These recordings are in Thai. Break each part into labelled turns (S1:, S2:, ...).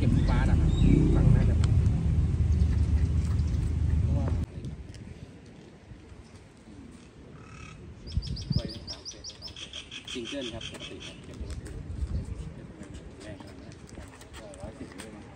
S1: ก็บฟ้าอะครับฝั่งน่าจะซิงเกิลครับปกติครับเก็บปกติแรงนะ110เลยมั้ง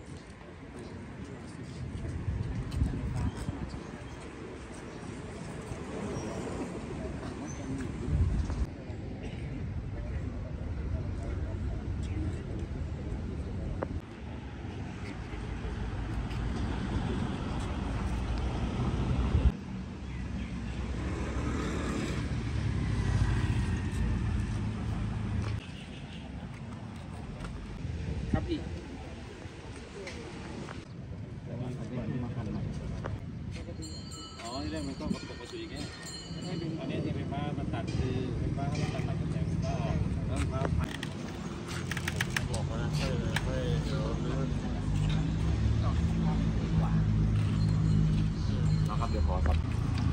S1: ครับพี่อ๋อที่แรกมันก็ปกติแค่อันนี้ที่ไฟฟ้ามันตัดคือไฟฟ้าเขาตัดมาตั้งแต่ไฟฟ้าออกแล้วไฟฟ้าพังบอกว่าค่อยเดี๋ยวนะครับเดี๋ยวขอครับ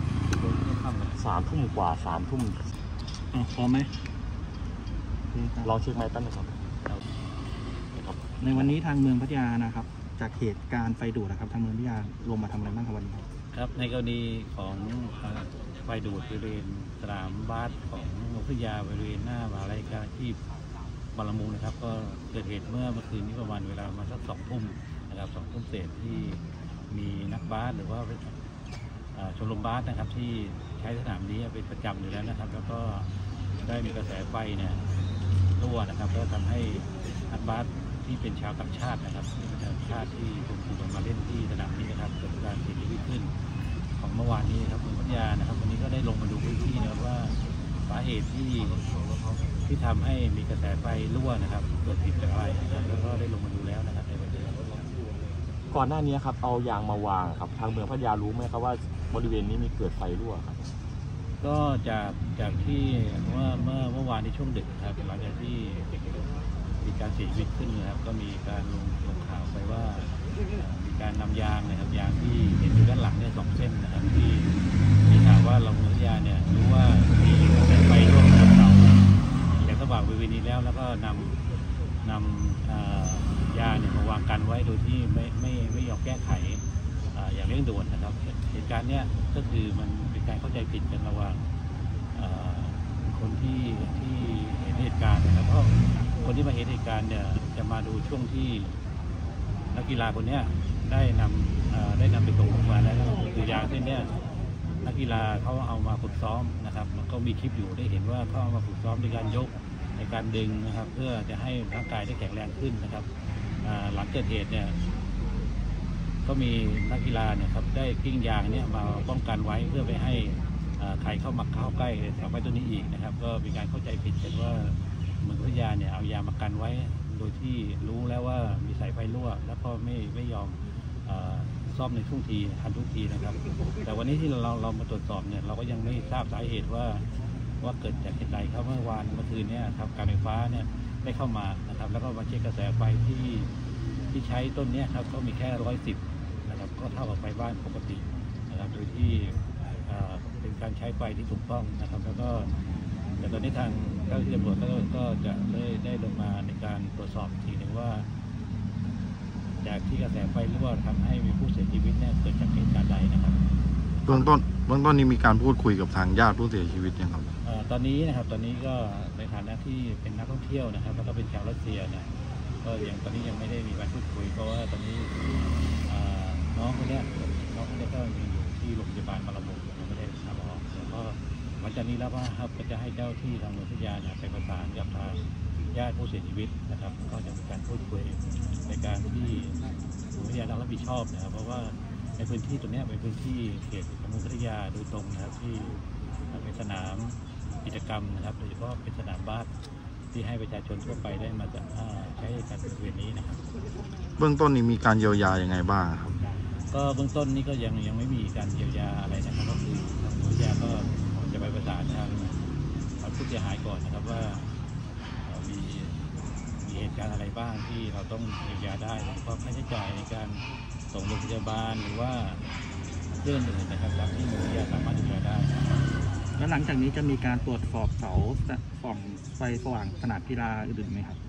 S1: 3 ทุ่มกว่า3 ทุ่มพอไหมลองเช็คไมค์ตั้งหนึ่งครับ
S2: ในวันนี้ทางเมืองพัทยานะครับจากเหตุการณ์ไฟดูดนะครับทางเมืองพัทยาลงมาทำอะไรบ้างครับวันนี้
S3: ครับในกรณีของไฟดูดบริเวณสนามบาสของเมืองพัทยาบริเวณหน้ามหาวิทยาลัยการที่บางละมุงนะครับก็เกิดเหตุเมื่อคืนนี้ประมาณเวลามาสัก2 ทุ่มนะครับ2 ทุ่มเศษที่มีนักบาสหรือว่าชมรมบาสนะครับที่ใช้สนามนี้เป็นประจำอยู่แล้วนะครับแล้วก็ได้มีกระแสไฟเนี่ยรั่วนะครับแล้วทำให้นักบาสที่เป็นชาวต่างชาตินะครับที่เป็นชาวต่างชาติที่รวมกลุ่มกันมาเล่นที่สนามนี้นะครับเกิดการเสียชีวิตขึ้นของเมื่อวานนี้ครับเมืองพัทยานะครับวันนี้ก็ได้ลงมาดูพื้นที่นะครับว่าสาเหตุที่ทำให้มีกระแสไฟรั่วนะครับเกิดจากอะไรนะครับแล้วก็ได้ลงมาดูแล้วนะครับในวันนี้
S4: ก่อนหน้านี้ครับเอายางมาวางครับทางเมืองพัทยารู้ไหมครับว่าบริเวณนี้มีเกิดไฟรั่วครับ
S3: ก็จากที่เมื่อวานในช่วงดึกครับหลังจากที่มีการเสียชีวิตขึ้นนะครับก็มีการลงข่าวไปว่ามีการนำยางนะครับยางที่เห็นอยู่ด้านหลังเนี่ย2 เส้นนะครับที่มีข่าวว่าเราเมืองพัทยาเนี่ยรู้ว่ามีกระแสไฟรั่วบนเสาอย่างสว่างบริเวณนี้แล้วก็นำยางเนี่ยมาวางกันไว้โดยที่ไม่ยอมแก้ไขอย่างเร่งด่วนนะครับเหตุการณ์เนี้ยก็คือมันเป็นการเข้าใจผิดกันระหว่างคนที่เห็นเหตุการณ์นะครับเพราะคนที่มาเห็นเหตุการณ์เนี่ยจะมาดูช่วงที่นักกีฬาคนนี้ได้นำไปส่งโรงพยาบาลแล้วคือยางเส้นนี้นักกีฬาเขาเอามาฝึกซ้อมนะครับมันก็มีคลิปอยู่ได้เห็นว่าเขาเอามาฝึกซ้อมในการยกในการดึงนะครับเพื่อจะให้ร่างกายได้แข็งแรงขึ้นนะครับหลังเกิดเหตุเนี่ยก็มีนักกีฬาเนี่ยครับได้กิ้งยางเนี่ยมาป้องกันไว้เพื่อไปให้ใครเข้าใกล้เสาไฟตัวนี้อีกนะครับก็มีการเข้าใจผิดกันว่าเมืองพัทยาเนี่ยเอายางมากันไว้โดยที่รู้แล้วว่ามีสายไฟรั่วแล้วก็ไม่ยอมซ่อมในทุกทีนะครับแต่วันนี้ที่เรามาตรวจสอบเนี่ยเราก็ยังไม่ทราบสาเหตุว่าเกิดจากเหตุใดครับเมื่อคืนนี้ครับการไฟฟ้าเนี่ยได้เข้ามานะครับแล้วก็มาเช็คกระแสไฟที่ใช้ต้นนี้ครับก็มีแค่110นะครับก็เท่ากับไฟบ้านปกตินะครับโดยที่เป็นการใช้ไฟที่ถูกต้องนะครับแล้วก็แต่ตอนนี้ทางเจ้าหน้าที่ตำรวจก็จะได้ลงมาในการตรวจสอบทีหนึ่งว่าจากที่กระแสไฟรั่วทำให้มีผู้เสียชีวิตเนี่ยเกิดจากเหตุการณ์ใดนะครับ
S4: เบื้องต้นนี้มีการพูดคุยกับทางญาติผู้เสียชีวิตยังครับ
S3: ตอนนี้ก็ในฐานะที่เป็นนักท่องเที่ยวนะครับแล้วก็เป็นชาวรัสเซียเนี่ยก็ตอนนี้ยังไม่ได้มีการพูดคุยเพราะว่าตอนนี้น้องคนนี้ก็ยังอยู่ที่โรงพยาบาลบางละมุงยังไม่ได้ทำออกแล้วก็หลังจากนี้แล้วครับก็จะให้เจ้าที่ทางเมืองพัทยาเนี่ยไปประสานกับทางญาติผู้เสียชีวิตนะครับก็จะมีการพูดคุยในการที่เมืองพัทยาต้องรับผิดชอบนะครับเพราะว่าในพื้นที่ตรงนี้เป็นพื้นที่เขตของเมืองพัทยาโดยตรงนะครับที่เป็นสนามกิจกรรมนะครับโดยเฉพาะเป็นสนามบาสที่ให้ประชาชนทั่วไปได้มาใช้การบริเวณนี้นะครับ
S4: เบื้องต้นนี้มีการเยียวยายังไงบ้างครับ
S3: ก็เบื้องต้นนี้ก็ยังไม่มีการเยียวยาอะไรนะครับก็คือทางเมืองพัทยาก็จะไปประสานทางผู้เสียหายก่อนนะครับว่ามีเหตุการณ์อะไรบ้างที่เราต้องเยียวยาได้เพราะค่าใช้จ่ายในการส่งโรงพยาบาลหรือว่าเรื่องอื่นนะครับตามที่เมืองพัทยาสามารถเยียวยาได้
S2: แล้วหลังจากนี้จะมีการตรวจสอบเสาส่องไฟสว่างสนามกีฬาอื่นไหมครับ
S3: ค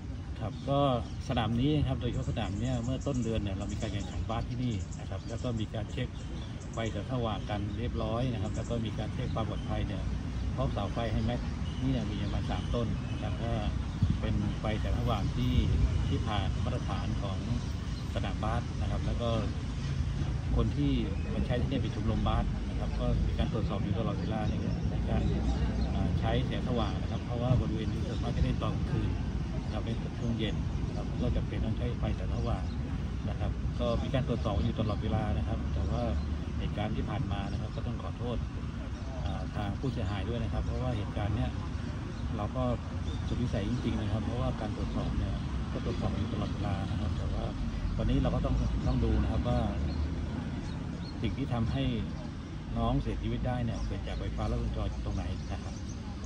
S3: ครับก็สนามนี้ครับโดยเฉพาะสนามเนี่ยเมื่อต้นเดือนเนี่ยเรามีการแข่งขันบาสที่นี่นะครับแล้วก็มีการเช็คไฟแสงสว่างกันเรียบร้อยนะครับแล้วก็มีการเช็คความปลอดภัยเนี่ยเพราะเสาไฟให้แม็กนี่เนี่ยมีประมาณ3 ต้นนะครับก็เป็นไฟแสงสว่างที่ผ่านมาตรฐานของสนามบาสนะครับแล้วก็คนที่มาใช้ที่นี่เป็นชมรมบาสนะครับก็มีการตรวจสอบอยู่ตลอดเวลาในการใช้แสงสว่างนะครับเพราะว่าบริเวณนี้ส่วนมากจะได้ตอนกลางคืนนะครับในช่วงเย็นครับก็จะเป็นต้องใช้ไฟแสงสว่างนะครับก็มีการตรวจสอบอยู่ตลอดเวลานะครับแต่ว่าเหตุการณ์ที่ผ่านมานะครับก็ต้องขอโทษทางผู้เสียหายด้วยนะครับเพราะว่าเหตุการณ์เนี้ยเราก็สุดวิสัยจริงๆนะครับเพราะว่าการตรวจสอบเนี่ยก็ตรวจสอบอยู่ตลอดเวลานะครับแต่ว่าวันนี้เราก็ต้องดูนะครับว่าสิ่งที่ทำให้น้องเสียชีวิตได้เนี่ยเกิดจากไฟฟ้าลัดวงจรตรงไหนนะครับ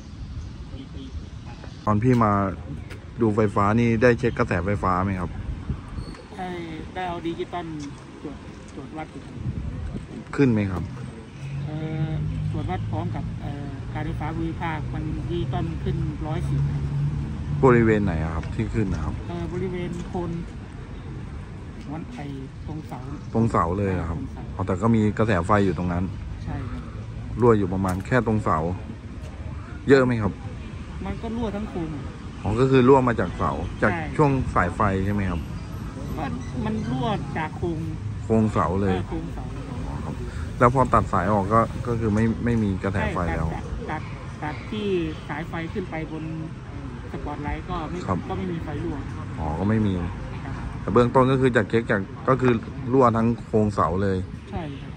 S5: ตอนพี่มาดูไฟฟ้านี่ได้เช็คกระแสไฟฟ้าไหมครับ
S6: ได้เอาดิจิตอลตรวจวัด
S5: ขึ้นไหมครับ
S6: ตรวจวัดพร้อมกับการไฟฟ้าภูมิภาคมันดิจิตอลขึ้น110
S5: บริเวณไหนครับที่ขึ้นนะครับ
S6: บริเวณโคนวันไอตรงเสา
S5: เลยครับแต่ก็มีกระแสไฟอยู่ตรงนั้น
S6: ใช่ครับ
S5: รั่วอยู่ประมาณแค่ตรงเสาเยอะไหมครับ
S6: มันก็รั่วทั้งโครง
S5: ก็คือรั่วมาจากเสาจากช่วงสายไฟใช่ไหมครับ
S6: มันรั่วจากโค
S5: รงเสาเลยแล้วพอตัดสายออกก็คือไม่มีกระแสไฟแล้ว
S6: ตัดที่สายไฟขึ้นไปบนสปอตไลท์ก็ไม่มีไฟรั่ว
S5: ก็ไม่มีแต่เบื้องต้นก็คือจากเช็คจากก็คือรั่วทั้งโครงเสาเลย
S6: ใช่ครับ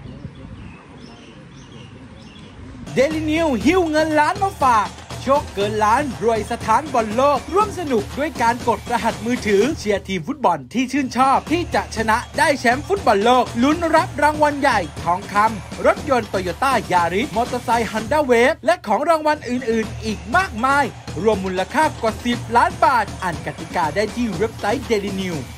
S7: Daily New หิ้วเงินล้านมาฝากโชคเกินล้านรวยสถานบอลโลกร่วมสนุกด้วยการกดรหัสมือถือเชียร์ทีมฟุตบอลที่ชื่นชอบที่จะชนะได้แชมป์ฟุตบอลโลกลุ้นรับรางวัลใหญ่ทองคำรถยนต์โตโยต้ายาริสมอเตอร์ไซค์ฮันด้าเวฟและของรางวัลอื่นๆอีกมากมายรวมมูลค่ากว่า10 ล้านบาทอ่านกติกาได้ที่เว็บไซต์ Daily New